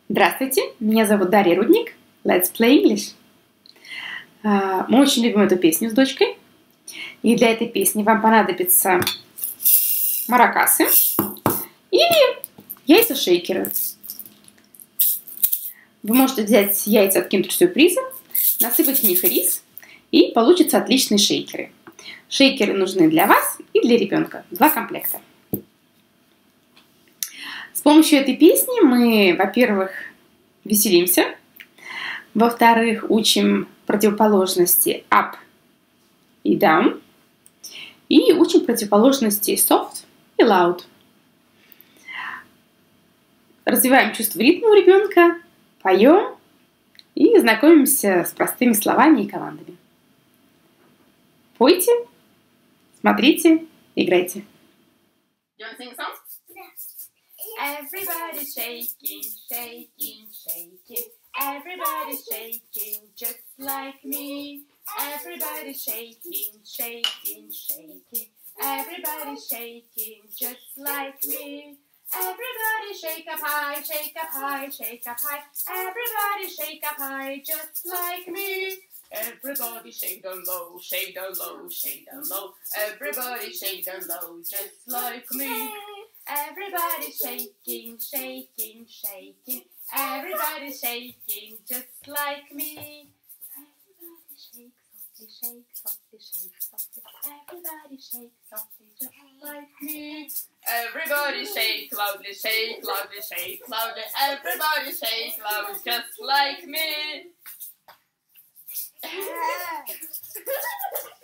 Здравствуйте, меня зовут Дарья Рудник. Let's play English. Мы очень любим эту песню с дочкой. И для этой песни вам понадобятся маракасы или яйца-шейкеры. Вы можете взять яйца от киндер-сюрприза, насыпать в них рис, и получатся отличные шейкеры. Шейкеры нужны для вас и для ребенка. 2 комплекта. С помощью этой песни мы, во-первых, веселимся, во-вторых, учим противоположности up и down, и учим противоположности soft и loud. Развиваем чувство ритма у ребенка, поем и знакомимся с простыми словами и командами. Пойте, смотрите, играйте. You want to sing a song? Everybody shaking, shaking, shaking. Everybody shaking just like me. Everybody shaking, shaking, shaking. Everybody shaking just like me. Everybody shake up high, shake up high, shake up high. Everybody shake up high just like me. Everybody shake down low, shake down low, shake down low. Everybody shake down low just like me. Everybody shaking, shaking, shaking. Everybody shaking just like me. Everybody shake softly, shake softly, shake softly. Everybody shake softly just like me. Everybody shake loudly, shake loudly, shake loudly. Everybody shake loud just like me.